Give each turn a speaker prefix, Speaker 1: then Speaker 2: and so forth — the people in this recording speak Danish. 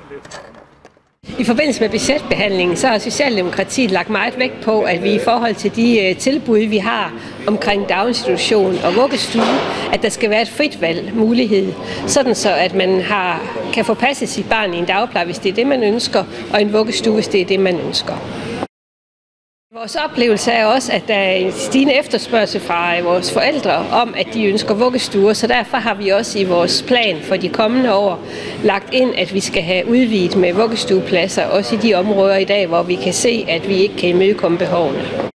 Speaker 1: I forbindelse med budgetbehandlingen, så har Socialdemokratiet lagt meget vægt på, at vi i forhold til de tilbud, vi har omkring daginstitution og vuggestue, at der skal være et frit valg mulighed, sådan så at man kan få passet sit barn i en dagpleje, hvis det er det, man ønsker, og en vuggestue, hvis det er det, man ønsker. Vores oplevelse er også, at der er en stigende efterspørgsel fra vores forældre om, at de ønsker vuggestuer, så derfor har vi også i vores plan for de kommende år lagt ind, at vi skal have udvidet med vuggestuepladser, også i de områder i dag, hvor vi kan se, at vi ikke kan imødekomme behovene.